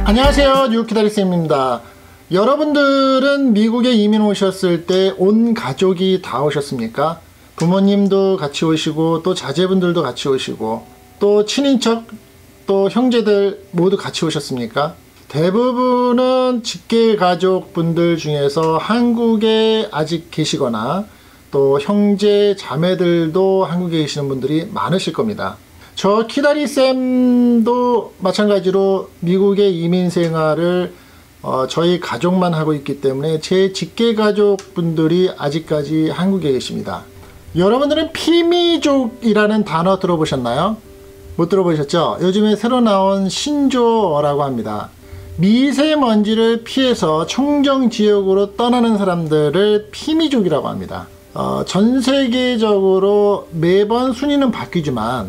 안녕하세요, 뉴키다리쌤입니다. 여러분들은 미국에 이민 오셨을 때 온 가족이 다 오셨습니까? 부모님도 같이 오시고 또 자제분들도 같이 오시고 또 친인척 또 형제들 모두 같이 오셨습니까? 대부분은 직계 가족분들 중에서 한국에 아직 계시거나 또 형제 자매들도 한국에 계시는 분들이 많으실 겁니다. 저 키다리쌤도 마찬가지로 미국의 이민 생활을 저희 가족만 하고 있기 때문에 제 직계 가족분들이 아직까지 한국에 계십니다. 여러분들은 피미족이라는 단어 들어보셨나요? 못 들어보셨죠? 요즘에 새로 나온 신조어라고 합니다. 미세먼지를 피해서 청정지역으로 떠나는 사람들을 피미족이라고 합니다. 전 세계적으로 매번 순위는 바뀌지만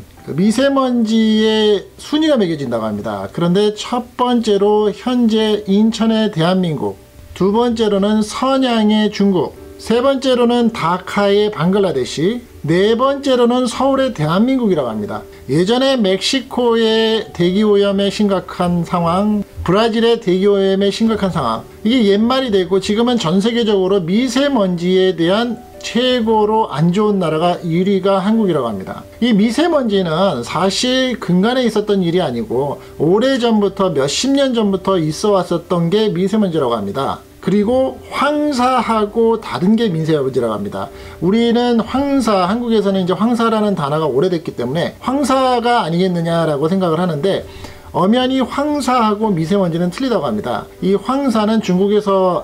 미세먼지의 순위가 매겨진다고 합니다. 그런데 첫 번째로 현재 인천의 대한민국, 두 번째로는 선양의 중국, 세 번째로는 다카의 방글라데시, 네 번째로는 서울의 대한민국이라고 합니다. 예전에 멕시코의 대기오염의 심각한 상황, 브라질의 대기오염의 심각한 상황, 이게 옛말이 되고 지금은 전 세계적으로 미세먼지에 대한 최고로 안 좋은 나라가 1위가 한국이라고 합니다. 이 미세먼지는 사실 근간에 있었던 일이 아니고 오래전부터 몇십 년 전부터 있어 왔었던 게 미세먼지라고 합니다. 그리고 황사하고 다른 게 미세먼지라고 합니다. 우리는 황사, 한국에서는 이제 황사라는 단어가 오래됐기 때문에 황사가 아니겠느냐라고 생각을 하는데 엄연히 황사하고 미세먼지는 틀리다고 합니다. 이 황사는 중국에서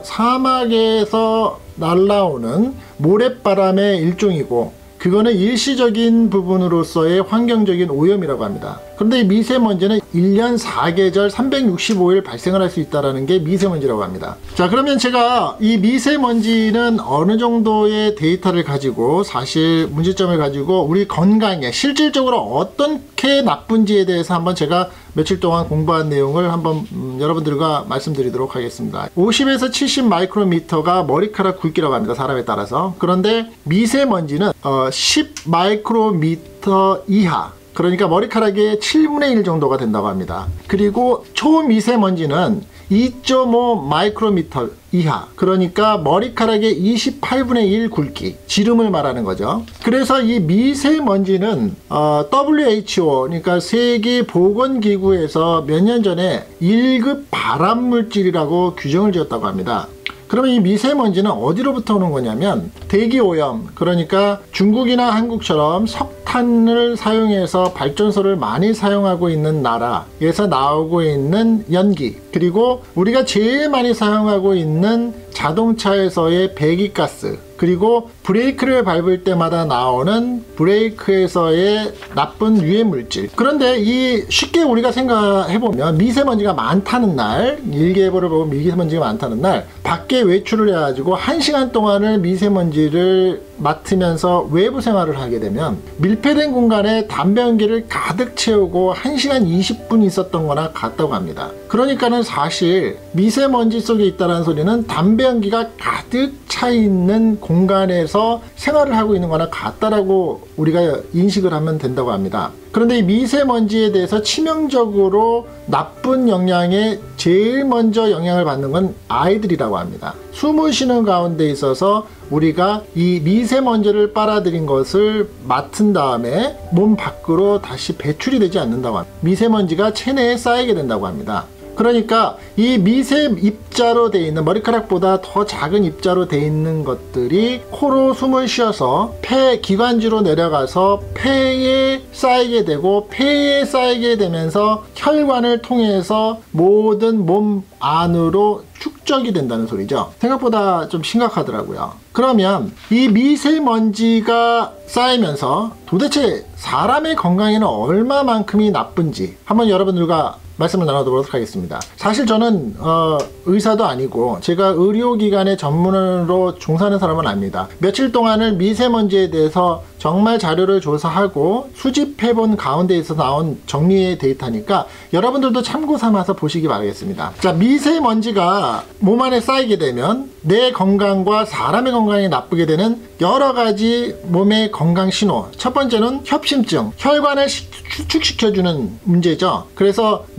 사막에서 날라오는 모래바람의 일종이고 그거는 일시적인 부분으로서의 환경적인 오염이라고 합니다. 그런데 이 미세먼지는 1년 4계절 365일 발생을 할 수 있다는 게 미세먼지라고 합니다. 자, 그러면 제가 이 미세먼지는 어느 정도의 데이터를 가지고 사실 문제점을 가지고 우리 건강에 실질적으로 어떻게 나쁜지에 대해서 한번 제가 며칠 동안 공부한 내용을 한번 여러분들과 말씀드리도록 하겠습니다. 50에서 70 마이크로미터가 머리카락 굵기라고 합니다. 사람에 따라서. 그런데 미세먼지는 10 마이크로미터 이하, 그러니까 머리카락의 7분의 1 정도가 된다고 합니다. 그리고 초미세먼지는 2.5 마이크로미터 이하, 그러니까 머리카락의 28분의 1 굵기, 지름을 말하는 거죠. 그래서 이 미세먼지는 WHO, 그러니까 세계보건기구에서 몇 년 전에 1급 발암물질이라고 규정을 지었다고 합니다. 그러면 이 미세먼지는 어디로부터 오는 거냐면 대기오염, 그러니까 중국이나 한국처럼 석탄을 사용해서 발전소를 많이 사용하고 있는 나라에서 나오고 있는 연기, 그리고 우리가 제일 많이 사용하고 있는 자동차에서의 배기가스, 그리고 브레이크를 밟을 때마다 나오는 브레이크에서의 나쁜 유해물질. 그런데 이 쉽게 우리가 생각해보면 미세먼지가 많다는 날, 일기예보를 보면 미세먼지가 많다는 날 밖에 외출을 해가지고 1시간 동안을 미세먼지를 맡으면서 외부 생활을 하게 되면 밀폐된 공간에 담배 연기를 가득 채우고 1시간 20분 있었던 거나 같다고 합니다. 그러니까는 사실 미세먼지 속에 있다는 소리는 담배 연기가 가득 차 있는 공간에서 생활을 하고 있는 거나 같다라고 우리가 인식을 하면 된다고 합니다. 그런데 이 미세먼지에 대해서 치명적으로 나쁜 영향에 제일 먼저 영향을 받는 건 아이들이라고 합니다. 숨을 쉬는 가운데 있어서 우리가 이 미세먼지를 빨아들인 것을 맡은 다음에 몸 밖으로 다시 배출이 되지 않는다고 합니다. 미세먼지가 체내에 쌓이게 된다고 합니다. 그러니까 이 미세 입자로 되어 있는, 머리카락보다 더 작은 입자로 되어 있는 것들이 코로 숨을 쉬어서 폐 기관지로 내려가서 폐에 쌓이게 되고, 폐에 쌓이게 되면서 혈관을 통해서 모든 몸 안으로 축적이 된다는 소리죠. 생각보다 좀 심각하더라고요. 그러면 이 미세먼지가 쌓이면서 도대체 사람의 건강에는 얼마만큼이 나쁜지 한번 여러분들과 말씀을 나눠보도록 하겠습니다. 사실 저는 의사도 아니고 제가 의료기관의 전문으로 종사하는 사람은 아닙니다. 며칠 동안을 미세먼지에 대해서 정말 자료를 조사하고 수집해본 가운데에서 나온 정리의 데이터니까 여러분들도 참고 삼아서 보시기 바라겠습니다. 자, 미세먼지가 몸 안에 쌓이게 되면 내 건강과 사람의 건강에 나쁘게 되는 여러 가지 몸의 건강 신호. 첫 번째는 협심증, 혈관을 수축시켜주는 문제죠. 그래서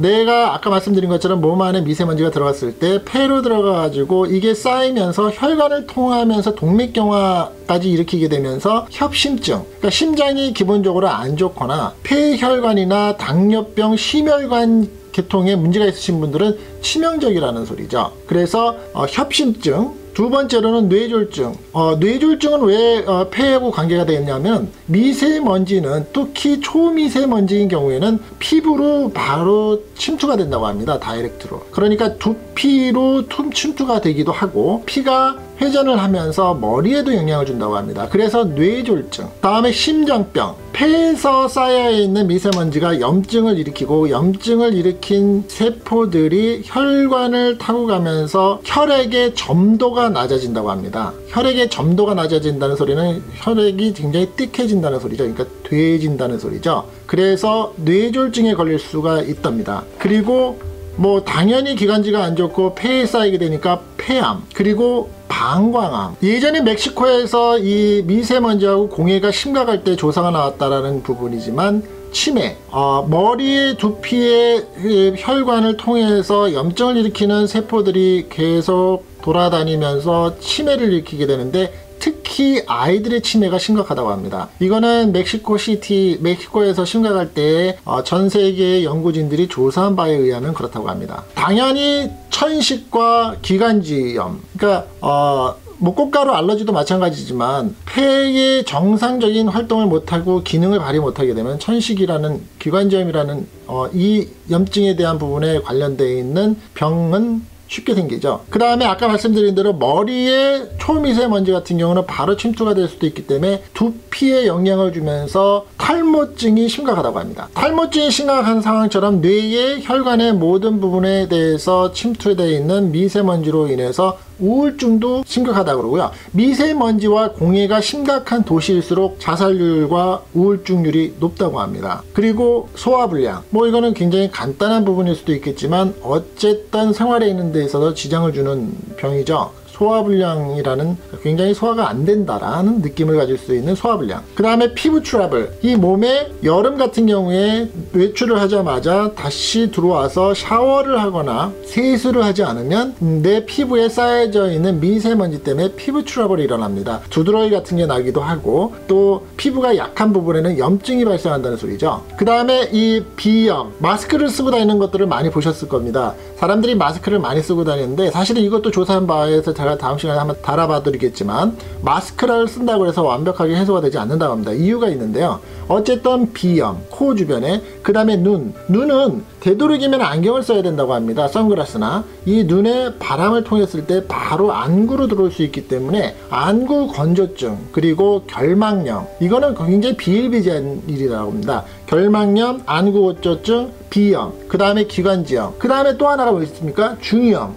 내가 아까 말씀드린 것처럼 몸 안에 미세먼지가 들어갔을 때 폐로 들어가가지고 이게 쌓이면서 혈관을 통하면서 동맥경화까지 일으키게 되면서 협심증, 그러니까 심장이 기본적으로 안 좋거나 폐혈관이나 당뇨병, 심혈관 계통에 문제가 있으신 분들은 치명적이라는 소리죠. 그래서 협심증, 두 번째로는 뇌졸중. 뇌졸중은 왜 폐하고 관계가 되겠냐면 미세먼지는 특히 초미세먼지인 경우에는 피부로 바로 침투가 된다고 합니다. 다이렉트로. 그러니까 두피로 침투가 되기도 하고 피가 회전을 하면서 머리에도 영향을 준다고 합니다. 그래서 뇌졸중. 다음에 심장병. 폐에서 쌓여 있는 미세먼지가 염증을 일으키고 염증을 일으킨 세포들이 혈관을 타고 가면서 혈액의 점도가 낮아진다고 합니다. 혈액의 점도가 낮아진다는 소리는 혈액이 굉장히 띠해진다는 소리죠. 그러니까 돼진다는 소리죠. 그래서 뇌졸중에 걸릴 수가 있답니다. 그리고 뭐 당연히 기관지가 안 좋고 폐에 쌓이게 되니까 폐암, 그리고 방광암. 예전에 멕시코에서 이 미세먼지하고 공해가 심각할 때 조사가 나왔다라는 부분이지만 치매, 머리의 두피의 혈관을 통해서 염증을 일으키는 세포들이 계속 돌아다니면서 치매를 일으키게 되는데 특히 아이들의 치매가 심각하다고 합니다. 이거는 멕시코에서 심각할 때 전 세계의 연구진들이 조사한 바에 의하면 그렇다고 합니다. 당연히 천식과 기관지염, 그러니까 뭐 꽃가루 알러지도 마찬가지지만 폐의 정상적인 활동을 못하고 기능을 발휘 못하게 되면 천식이라는 기관지염이라는 이 염증에 대한 부분에 관련되어 있는 병은 쉽게 생기죠. 그 다음에 아까 말씀드린 대로 머리에 초미세먼지 같은 경우는 바로 침투가 될 수도 있기 때문에 두피에 영향을 주면서 탈모증이 심각하다고 합니다. 탈모증이 심각한 상황처럼 뇌의 혈관의 모든 부분에 대해서 침투되어 있는 미세먼지로 인해서 우울증도 심각하다고 그러고요. 미세먼지와 공해가 심각한 도시일수록 자살률과 우울증률이 높다고 합니다. 그리고 소화불량, 뭐 이거는 굉장히 간단한 부분일 수도 있겠지만 어쨌든 생활에 있는 데 있어서 지장을 주는 병이죠. 소화불량이라는, 굉장히 소화가 안 된다라는 느낌을 가질 수 있는 소화불량. 그 다음에 피부 트러블. 이 몸에 여름 같은 경우에 외출을 하자마자 다시 들어와서 샤워를 하거나 세수를 하지 않으면 내 피부에 쌓여져 있는 미세먼지 때문에 피부 트러블이 일어납니다. 두드러기 같은 게 나기도 하고 또 피부가 약한 부분에는 염증이 발생한다는 소리죠. 그 다음에 이 비염. 마스크를 쓰고 다니는 것들을 많이 보셨을 겁니다. 사람들이 마스크를 많이 쓰고 다니는데 사실은 이것도 조사한 바에서 제가 다음 시간에 한번 달아봐 드리겠지만 마스크를 쓴다고 해서 완벽하게 해소가 되지 않는다고 합니다. 이유가 있는데요. 어쨌든 비염, 코 주변에, 그 다음에 눈은 되도록이면 안경을 써야 된다고 합니다. 선글라스나. 이 눈에 바람을 통했을 때 바로 안구로 들어올 수 있기 때문에 안구 건조증, 그리고 결막염, 이거는 굉장히 비일비재한 일이라고 합니다. 결막염, 안구 건조증, 비염, 그 다음에 기관지염, 그 다음에 또 하나가 뭐 있습니까? 중이염.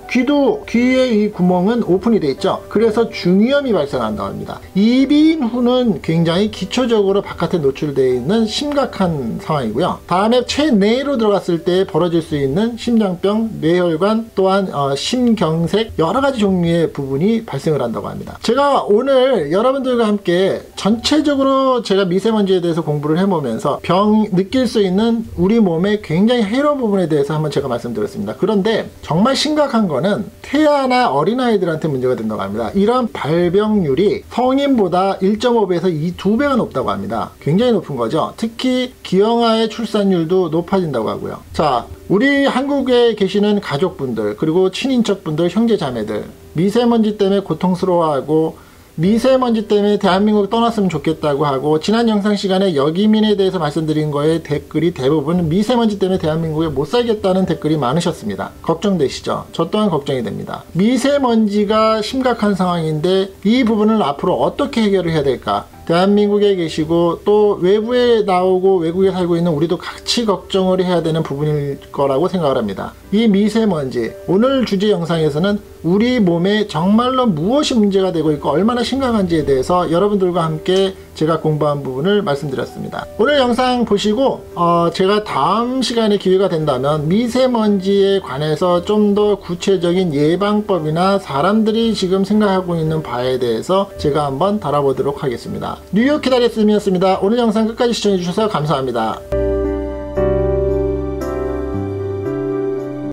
귀의 이 구멍은 오픈이 돼 있죠. 그래서 중이염이 발생한다고 합니다. 이비인 후는 굉장히 기초적으로 바깥에 노출되어 있는 심각한 상황이고요. 다음에 체내로 들어갔을 때 벌어질 수 있는 심장병, 뇌혈관, 또한 심경색, 여러 가지 종류의 부분이 발생을 한다고 합니다. 제가 오늘 여러분들과 함께 전체적으로 제가 미세먼지에 대해서 공부를 해보면서 느낄 수 있는 우리 몸의 굉장히 해로운 부분에 대해서 한번 제가 말씀드렸습니다. 그런데 정말 심각한 거는 태아나 어린아이들한테 문제가 된다고 합니다. 이런 발병률이 성인보다 1.5배에서 2배가 높다고 합니다. 굉장히 높은 거죠. 특히 기형아의 출산율도 높아진다고 하고요. 자, 우리 한국에 계시는 가족분들, 그리고 친인척분들, 형제자매들, 미세먼지 때문에 고통스러워하고 미세먼지 때문에 대한민국 떠났으면 좋겠다고 하고, 지난 영상 시간에 여기민에 대해서 말씀드린 거에 댓글이 대부분 미세먼지 때문에 대한민국에 못 살겠다는 댓글이 많으셨습니다. 걱정되시죠? 저 또한 걱정이 됩니다. 미세먼지가 심각한 상황인데 이 부분을 앞으로 어떻게 해결을 해야 될까? 대한민국에 계시고 또 외부에 나오고 외국에 살고 있는 우리도 같이 걱정을 해야 되는 부분일 거라고 생각을 합니다. 이 미세먼지, 오늘 주제 영상에서는 우리 몸에 정말로 무엇이 문제가 되고 있고 얼마나 심각한지에 대해서 여러분들과 함께 제가 공부한 부분을 말씀드렸습니다. 오늘 영상 보시고 제가 다음 시간에 기회가 된다면 미세먼지에 관해서 좀 더 구체적인 예방법이나 사람들이 지금 생각하고 있는 바에 대해서 제가 한번 다뤄보도록 하겠습니다. 뉴욕 기다렸음이었습니다. 오늘 영상 끝까지 시청해주셔서 감사합니다.